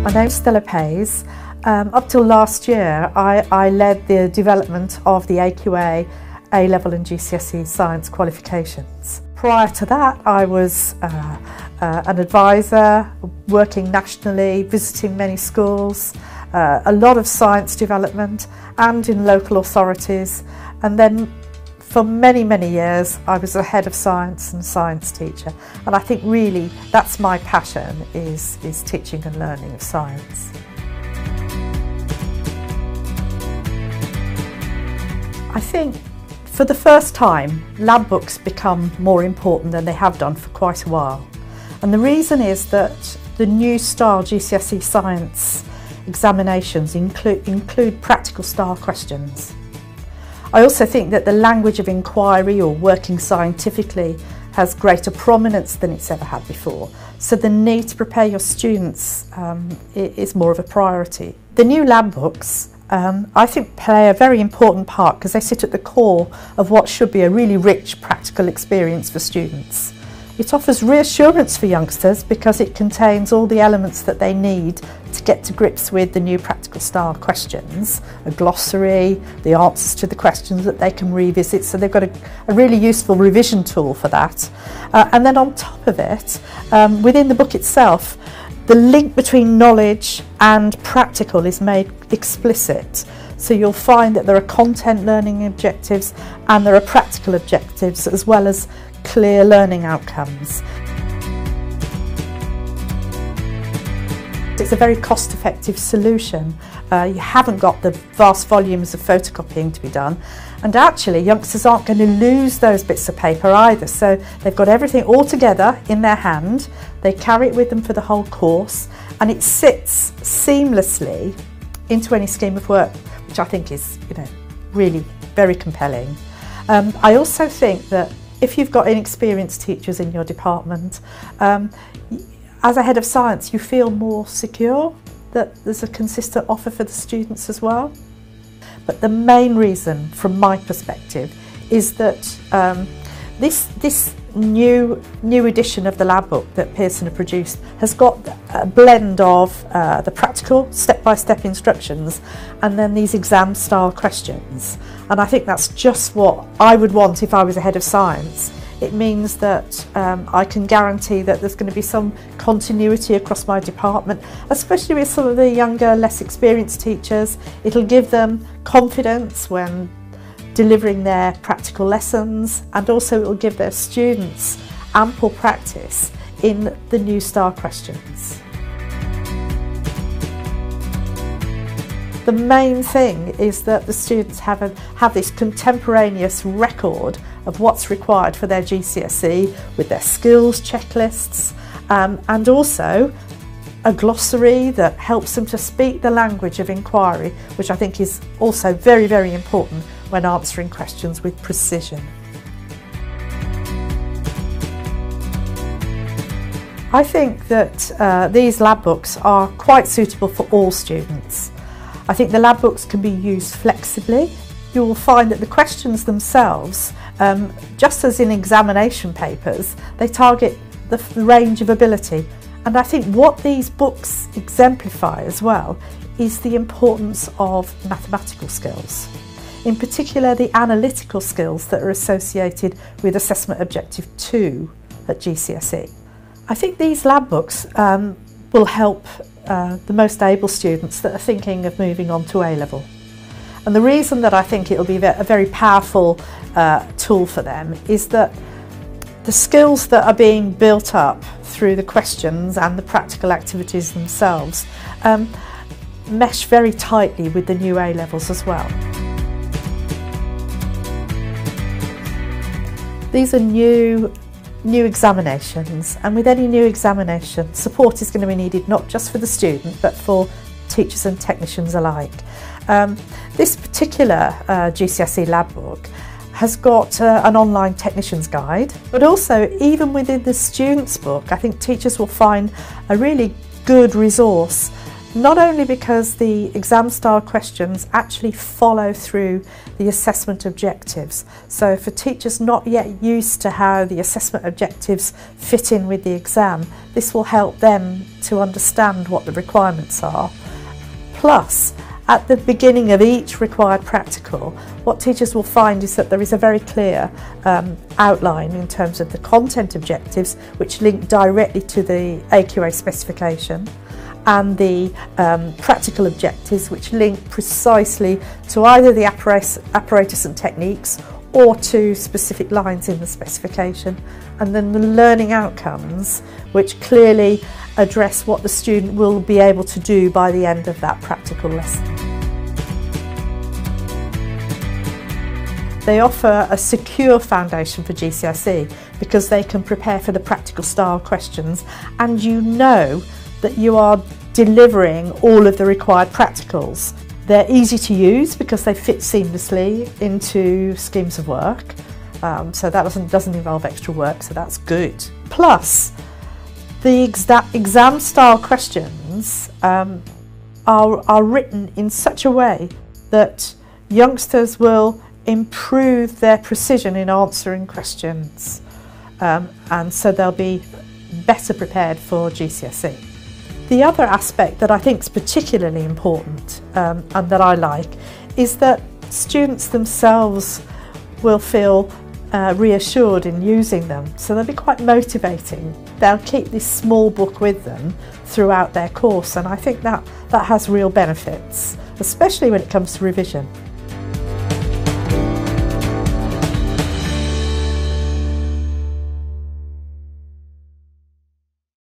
My name's Stella Pays. Up till last year, I led the development of the AQA A-Level and GCSE science qualifications. Prior to that, I was an advisor, working nationally, visiting many schools, a lot of science development and in local authorities. And then for many, many years, I was a head of science and science teacher. And I think really that's my passion, is teaching and learning of science. I think for the first time, lab books become more important than they have done for quite a while. And the reason is that the new style GCSE science examinations include practical style questions. I also think that the language of inquiry or working scientifically has greater prominence than it's ever had before. So the need to prepare your students is more of a priority. The new lab books I think play a very important part because they sit at the core of what should be a really rich practical experience for students. It offers reassurance for youngsters because it contains all the elements that they need to get to grips with the new practical style questions, a glossary, the answers to the questions that they can revisit, so they've got a really useful revision tool for that. And then on top of it, within the book itself, the link between knowledge and practical is made explicit. So you'll find that there are content learning objectives and there are practical objectives as well as clear learning outcomes. It's a very cost-effective solution. You haven't got the vast volumes of photocopying to be done, and actually youngsters aren't going to lose those bits of paper either, so they've got everything all together in their hand, they carry it with them for the whole course, and it sits seamlessly into any scheme of work, which I think is, really very compelling. I also think that if you've got inexperienced teachers in your department, as a head of science, you feel more secure that there's a consistent offer for the students as well. But the main reason, from my perspective, is that this new edition of the lab book that Pearson have produced has got a blend of the practical step-by-step instructions and then these exam-style questions. And I think that's just what I would want if I was a head of science. It means that I can guarantee that there's going to be some continuity across my department, especially with some of the younger, less experienced teachers. It'll give them confidence when delivering their practical lessons, and also it will give their students ample practice in the new style questions. The main thing is that the students have this contemporaneous record of what's required for their GCSE with their skills checklists, and also a glossary that helps them to speak the language of inquiry, which I think is also very, very important when answering questions with precision. I think that these lab books are quite suitable for all students. I think the lab books can be used flexibly. You will find that the questions themselves, just as in examination papers, they target the range of ability. And I think what these books exemplify as well is the importance of mathematical skills. In particular, the analytical skills that are associated with Assessment Objective 2 at GCSE. I think these lab books will help the most able students that are thinking of moving on to A-level. And the reason that I think it'll be a very powerful tool for them is that the skills that are being built up through the questions and the practical activities themselves mesh very tightly with the new A-levels as well. These are new examinations, and with any new examination, support is going to be needed not just for the student but for teachers and technicians alike. This particular GCSE lab book has got an online technician's guide, but also even within the student's book, I think teachers will find a really good resource Not only because the exam style questions actually follow through the assessment objectives. So for teachers not yet used to how the assessment objectives fit in with the exam, this will help them to understand what the requirements are. Plus, at the beginning of each required practical, what teachers will find is that there is a very clear outline in terms of the content objectives, which link directly to the AQA specification, and the practical objectives, which link precisely to either the apparatus and techniques or to specific lines in the specification, and then the learning outcomes, which clearly address what the student will be able to do by the end of that practical lesson. They offer a secure foundation for GCSE because they can prepare for the practical style questions, and you know that you are delivering all of the required practicals. They're easy to use because they fit seamlessly into schemes of work, so that doesn't involve extra work, so that's good. Plus, the exam style questions are written in such a way that youngsters will improve their precision in answering questions, and so they'll be better prepared for GCSE. The other aspect that I think is particularly important and that I like is that students themselves will feel reassured in using them, so they'll be quite motivating. They'll keep this small book with them throughout their course, and I think that has real benefits, especially when it comes to revision.